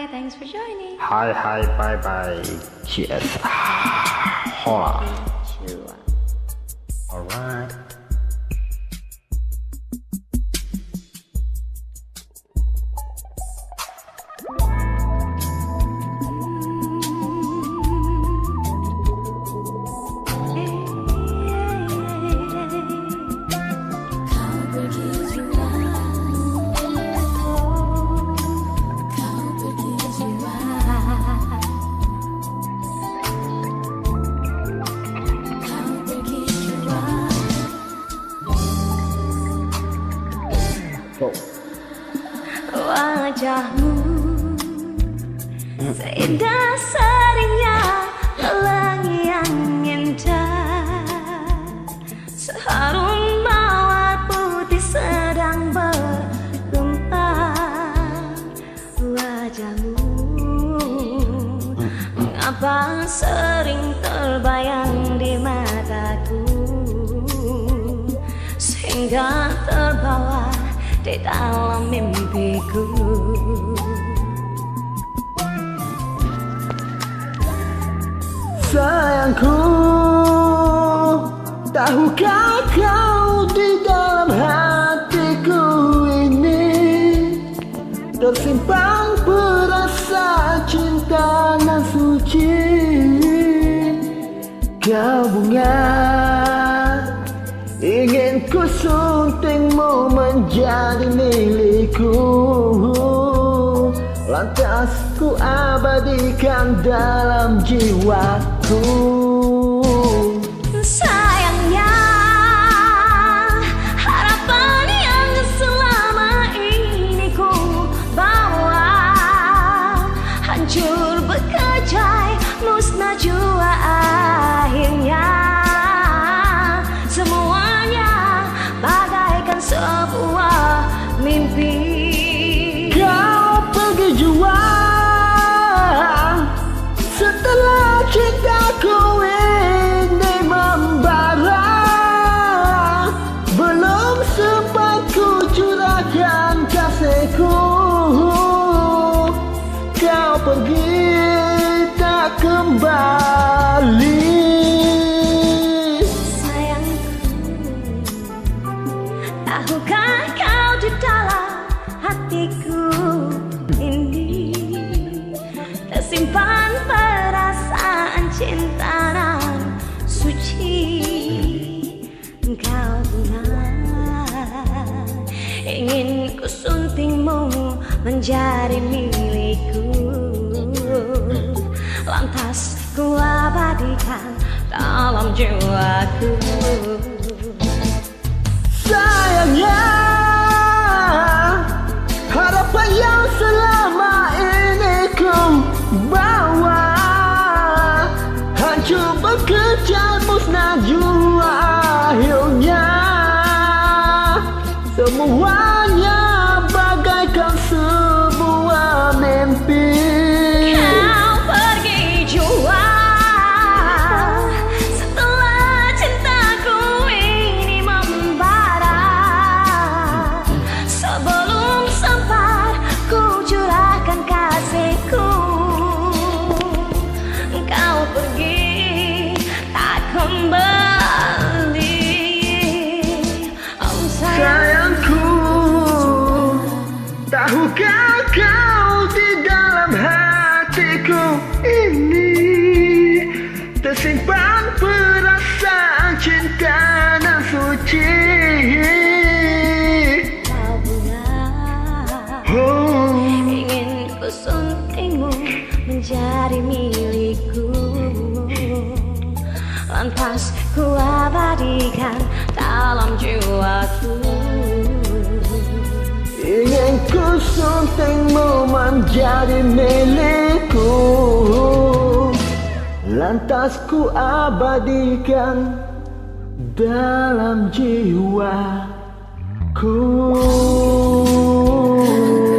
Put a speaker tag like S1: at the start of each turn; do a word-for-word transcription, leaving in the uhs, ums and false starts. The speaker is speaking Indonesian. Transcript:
S1: Bye, thanks for joining.
S2: Hi, hi, bye, bye. Cheers. Hola. Alright.
S1: Wajahmu seindah seringnya pelangi yang indah, seharum mawar putih sedang berkembang. Wajahmu mengapa sering terbayang di mataku, sehingga terbawa di dalam mimpiku.
S3: Sayangku, tahukah kau di dalam hatiku ini tersimpan perasaan cinta nan suci. Kau bunga, ingin ku suntingmu menjadi milikku, lantas ku abadikan dalam jiwaku.
S1: Sayangnya, harapan yang selama ini ku bawa hancur berkejai, musnah jua akhirnya. Semuanya bagaikan sebuah mimpi.
S3: Kau pergi jua setelah cintaku ini membara. Belum sempat ku curahkan kasihku, kau pergi tak kembali.
S1: Tahukah kau di dalam hatiku ini tersimpan perasaan cinta nan suci. Kau bunga, ingin ku suntingmu menjadi milikku, lantas ku abadikan dalam jiwaku.
S3: Sayangnya, harapan yang selama ini ku bawa hancur berkejam, musnah jua akhirnya. Semuanya bagaikan sebuah mimpi.
S1: Kau pergi jua setelah cintaku ini membara. Sebelum sempat ku curahkan kasihku, kau pergi tak kembali. Oh,
S3: Sayangku, tahukah kau di dalam hatiku ini tersimpan perasaan cinta nan suci.
S1: kau bunga,
S3: Oh,
S1: ingin ku suntingmu menjadi milikku, lantas ku abadikan dalam jiwaku.
S3: ingin ku suntingmu menjadi milikku, lantas ku abadikan dalam jiwaku.